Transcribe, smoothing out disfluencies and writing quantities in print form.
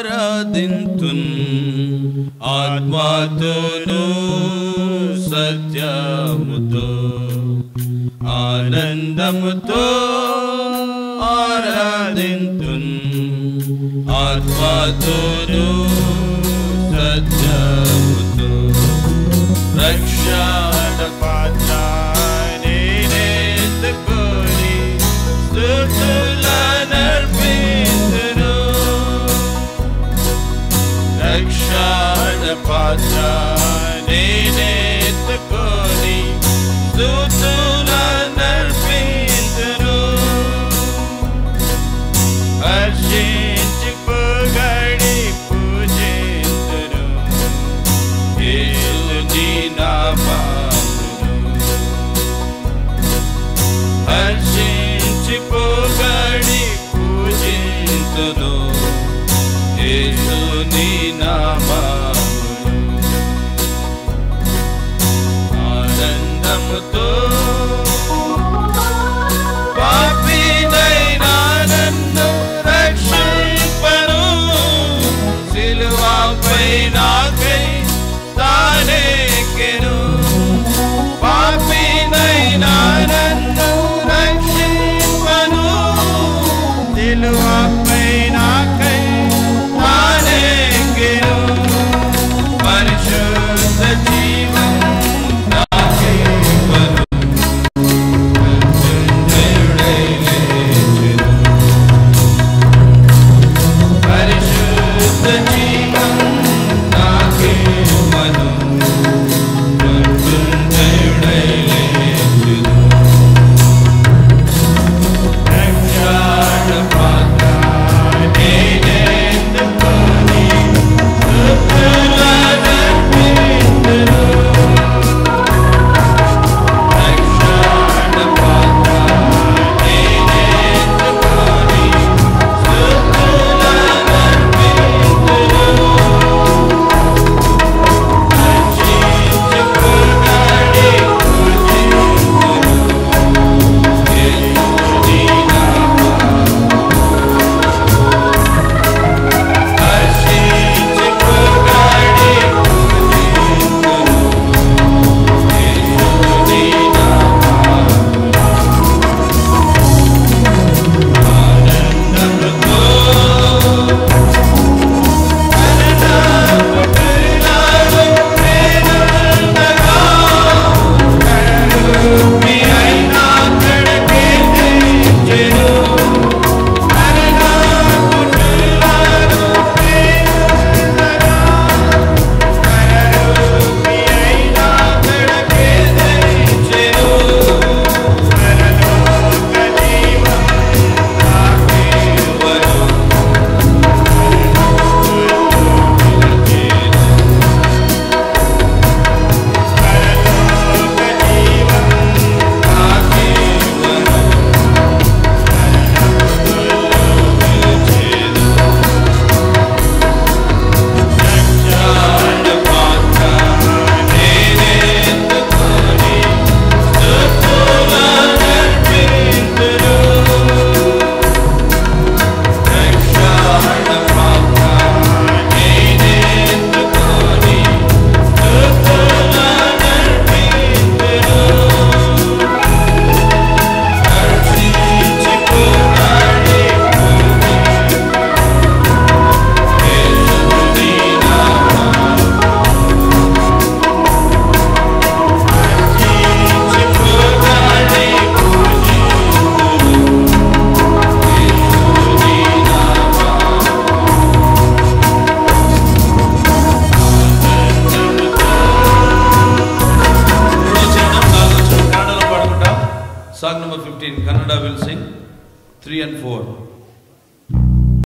ఆరాధింతున్ ఆత్మతోను సత్యముతో ఆనందముతో ఆరాధింతున్ ఆత్మతోను సత్యముతో రక్షణ పాత్ర నేనెత్తుకొని స్తుతులనర్పింతును రక్షణ పాత్ర నేనెత్తుకొని స్తుతులనర్పింతును హర్షించి పొగడి పూజింతును యేసుని నామమును హర్షించి పొగడి పూజింతును యేసుని నామమును ఆనందముతో పాపినైన నన్ను రక్షింపను సిలువపై నాకై తానెక్కెను పాపినైన నన్ను రక్షింపను సిలువపై నాకై తానెక్కెను పరిశుద్ధ జీవం నాకివ్వను మృత్యుంజయుడై లేచెను పరిశుద్ధ జీవం నాకివ్వను మృత్యుంజయుడై లేచెను రక్షణ పాత్ర నేనెత్తుకొని స్తుతులనర్పింతును రక్షణ పాత్ర నేనెత్తుకొని స్తుతులనర్పింతును రక్షించి పొగడి పూజింతును యేసుని నామమును హర్షించి పొగడి పూజింతును యేసుని నామమును ఆనందముతో కరుణాపుటులారు ప్రేరణగా కరుణరూపి అయిన అక్కడికి తెచ్చెను కరుణాపుటులారు ప్రేరణగా కరుణరూపి అయిన అక్కడికి తెచ్చెను పరలోక జీవం నాకివ్వను Song number 15, Kannada will sing 3 and 4.